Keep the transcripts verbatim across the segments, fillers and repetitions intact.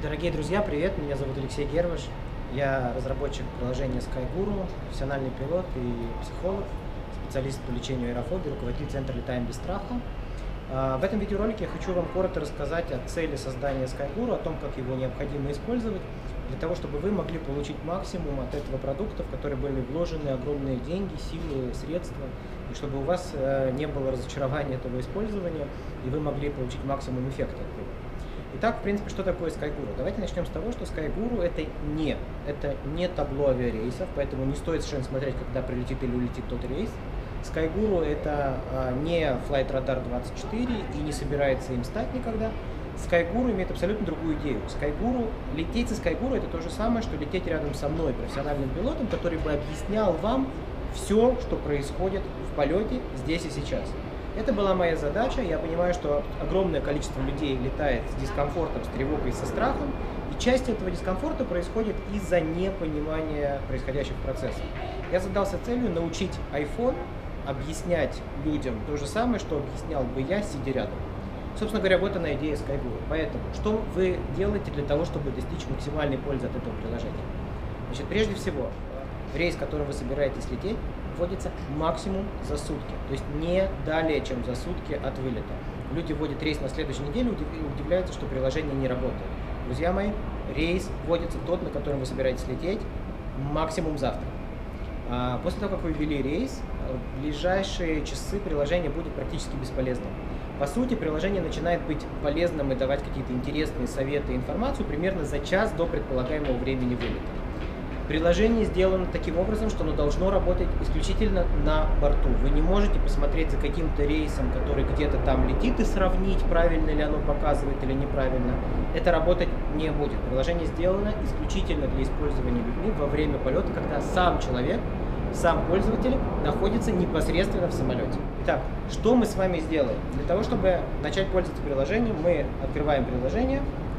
Дорогие друзья, привет! Меня зовут Алексей Герваш. Я разработчик приложения SkyGuru, профессиональный пилот и психолог, специалист по лечению аэрофобии, руководитель центра «Летаем без страха». В этом видеоролике я хочу вам коротко рассказать о цели создания SkyGuru, о том, как его необходимо использовать, для того, чтобы вы могли получить максимум от этого продукта, в который были вложены огромные деньги, силы, средства, и чтобы у вас не было разочарования этого использования, и вы могли получить максимум эффекта от него. Итак, в принципе, что такое SkyGuru? Давайте начнем с того, что SkyGuru это не, это не табло авиарейсов, поэтому не стоит совершенно смотреть, когда прилетит или улетит тот рейс. SkyGuru это а, не FlightRadar двадцать четыре и не собирается им стать никогда. SkyGuru имеет абсолютно другую идею. SkyGuru, лететь со SkyGuru это то же самое, что лететь рядом со мной, профессиональным пилотом, который бы объяснял вам все, что происходит в полете здесь и сейчас. Это была моя задача. Я понимаю, что огромное количество людей летает с дискомфортом, с тревогой, со страхом, и часть этого дискомфорта происходит из-за непонимания происходящих процессов. Я задался целью научить iPhone объяснять людям то же самое, что объяснял бы я, сидя рядом. Собственно говоря, вот она идея SkyGuru. Поэтому, что вы делаете для того, чтобы достичь максимальной пользы от этого приложения? Значит, прежде всего, рейс, который вы собираетесь лететь, вводится максимум за сутки, то есть не далее, чем за сутки от вылета. Люди вводят рейс на следующей неделе и удивляются, что приложение не работает. Друзья мои, рейс вводится тот, на котором вы собираетесь лететь, максимум завтра. После того, как вы ввели рейс, в ближайшие часы приложение будет практически бесполезным. По сути, приложение начинает быть полезным и давать какие-то интересные советы и информацию примерно за час до предполагаемого времени вылета. Приложение сделано таким образом, что оно должно работать исключительно на борту. Вы не можете посмотреть за каким-то рейсом, который где-то там летит, и сравнить, правильно ли оно показывает или неправильно. Это работать не будет. Приложение сделано исключительно для использования людьми во время полета, когда сам человек, сам пользователь находится непосредственно в самолете. Итак, что мы с вами сделаем? Для того, чтобы начать пользоваться приложением, мы открываем приложение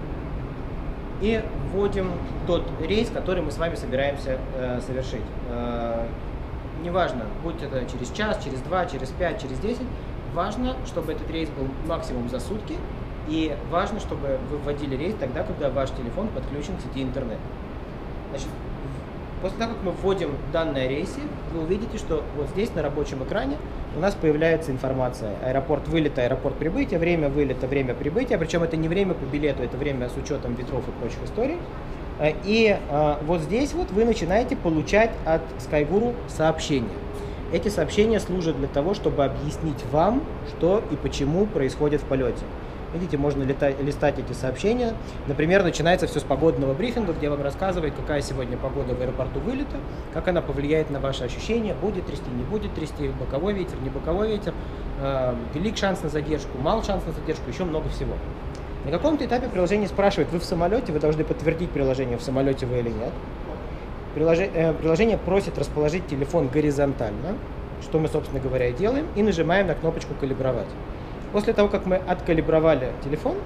и вводим тот рейс, который мы с вами собираемся э, совершить. Э, неважно, будь это через час, через два, через пять, через десять, важно, чтобы этот рейс был максимум за сутки, и важно, чтобы вы вводили рейс тогда, когда ваш телефон подключен к сети интернет. Значит, после того, как мы вводим данные о рейсе, вы увидите, что вот здесь на рабочем экране у нас появляется информация: аэропорт вылета, аэропорт прибытия, время вылета, время прибытия. Причем это не время по билету, это время с учетом ветров и прочих историй. И а, вот здесь вот вы начинаете получать от SkyGuru сообщения. Эти сообщения служат для того, чтобы объяснить вам, что и почему происходит в полете. Видите, можно летать, листать эти сообщения. Например, начинается все с погодного брифинга, где вам рассказывает, какая сегодня погода в аэропорту вылета, как она повлияет на ваши ощущения, будет трясти, не будет трясти, боковой ветер, не боковой ветер, э, велик шанс на задержку, мал шанс на задержку, еще много всего. На каком-то этапе приложение спрашивает: вы в самолете, вы должны подтвердить приложение, в самолете вы или нет. Приложение, э, приложение просит расположить телефон горизонтально, что мы, собственно говоря, и делаем, и нажимаем на кнопочку «Калибровать». После того, как мы откалибровали телефон,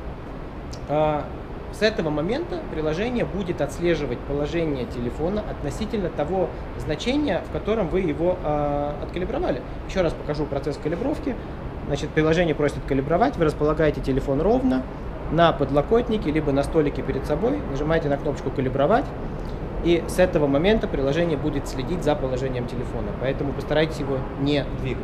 с этого момента приложение будет отслеживать положение телефона относительно того значения, в котором вы его откалибровали. Еще раз покажу процесс калибровки. Значит, приложение просит калибровать, вы располагаете телефон ровно на подлокотнике, либо на столике перед собой, нажимаете на кнопочку «Калибровать», и с этого момента приложение будет следить за положением телефона, поэтому постарайтесь его не двигать.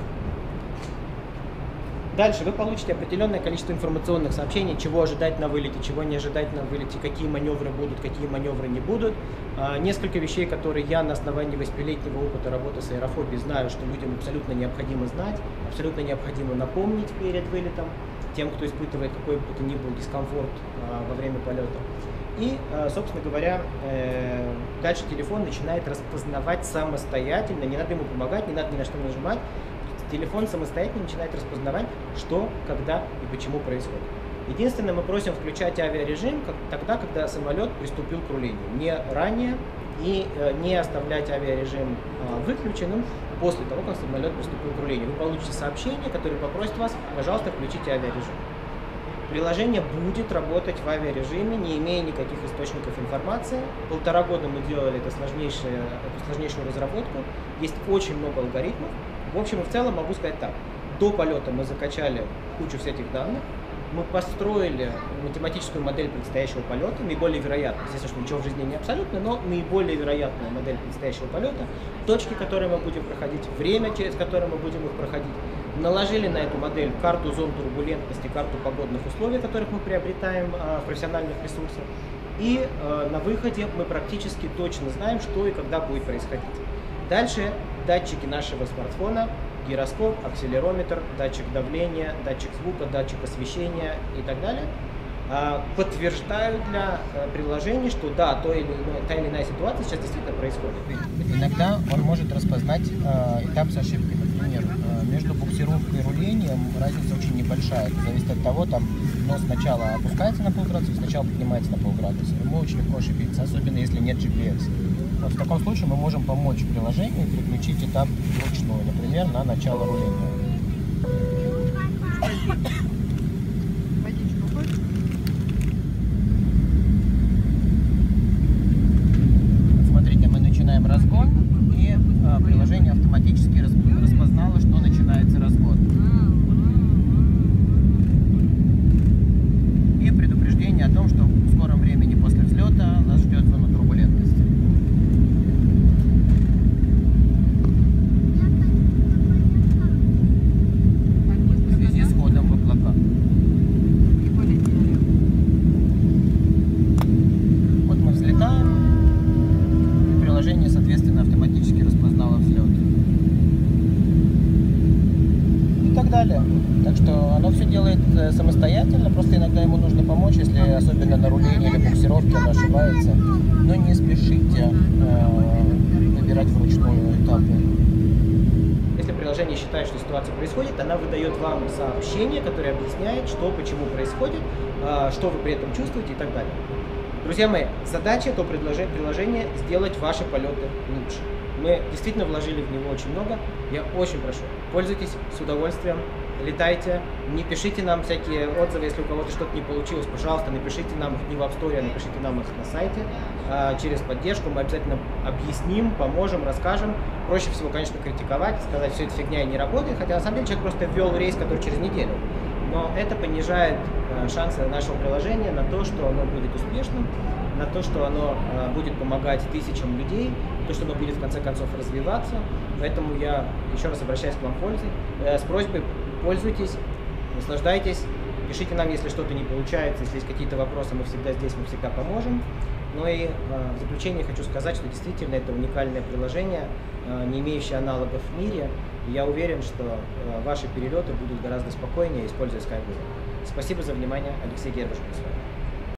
Дальше вы получите определенное количество информационных сообщений, чего ожидать на вылете, чего не ожидать на вылете, какие маневры будут, какие маневры не будут. А, несколько вещей, которые я на основании восьмилетнего опыта работы с аэрофобией знаю, что людям абсолютно необходимо знать, абсолютно необходимо напомнить перед вылетом, тем, кто испытывает какой бы то ни был дискомфорт а, во время полета. И, а, собственно говоря, э, дальше телефон начинает распознавать самостоятельно, не надо ему помогать, не надо ни на что нажимать. Телефон самостоятельно начинает распознавать, что, когда и почему происходит. Единственное, мы просим включать авиарежим как, тогда, когда самолет приступил к рулению, не ранее, и э, не оставлять авиарежим э, выключенным после того, как самолет приступил к рулению. Вы получите сообщение, которое попросит вас: пожалуйста, включите авиарежим. Приложение будет работать в авиарежиме, не имея никаких источников информации. Полтора года мы делали это сложнейшее, эту сложнейшую разработку. Есть очень много алгоритмов. В общем и в целом могу сказать так: до полета мы закачали кучу всяких данных, мы построили математическую модель предстоящего полета, наиболее вероятную. Естественно, что ничего в жизни не абсолютно, но наиболее вероятная модель предстоящего полета, точки, которые мы будем проходить, время, через которое мы будем их проходить. Наложили на эту модель карту зон турбулентности, карту погодных условий, которых мы приобретаем а, в профессиональных ресурсах. И а, на выходе мы практически точно знаем, что и когда будет происходить. Дальше датчики нашего смартфона, гироскоп, акселерометр, датчик давления, датчик звука, датчик освещения и так далее подтверждают для приложений, что да, то или иное, та или иная ситуация сейчас действительно происходит. Иногда он может распознать э, этап с ошибкой. Например, э, между буксировкой и рулением разница очень небольшая. Это зависит от того, там нос сначала опускается на полградуса, сначала поднимается на полградуса. Ему очень легко ошибиться, особенно если нет джи пи эс. Вот в таком случае мы можем помочь приложению переключить этап вручную, например, на начало руления. Разгон, и а, приложение автоматически распознало, что начинается разгон. И предупреждение о том, что в скором времени после взлета нас ждет зона турбулентности. В связи с входом в облака. Вот мы взлетаем. Приложение, соответственно, автоматически распознало взлет. И так далее. Так что оно все делает самостоятельно, просто иногда ему нужно помочь, если особенно на рулении или буксировке оно ошибается. Но не спешите э, выбирать вручную этапы. Если приложение считает, что ситуация происходит, она выдает вам сообщение, которое объясняет, что, почему происходит, э, что вы при этом чувствуете и так далее. Друзья мои, задача этого приложения сделать ваши полеты лучше. Мы действительно вложили в него очень много. Я очень прошу, пользуйтесь с удовольствием, летайте, не пишите нам всякие отзывы, если у кого-то что-то не получилось, пожалуйста, напишите нам их не в App Store, а напишите нам их на сайте а, через поддержку. Мы обязательно объясним, поможем, расскажем. Проще всего, конечно, критиковать, сказать, все это фигня и не работает, хотя на самом деле человек просто ввел рейс, который через неделю. Но это понижает э, шансы нашего приложения на то, что оно будет успешным, на то, что оно э, будет помогать тысячам людей, на то, что оно будет в конце концов развиваться. Поэтому я еще раз обращаюсь к вам э, с просьбой: пользуйтесь, наслаждайтесь, пишите нам, если что-то не получается, если есть какие-то вопросы, мы всегда здесь, мы всегда поможем. Ну и э, в заключение хочу сказать, что действительно это уникальное приложение, э, не имеющее аналогов в мире. И я уверен, что э, ваши перелеты будут гораздо спокойнее, используя SkyGuru. Спасибо за внимание. Алексей Гербушев с вами.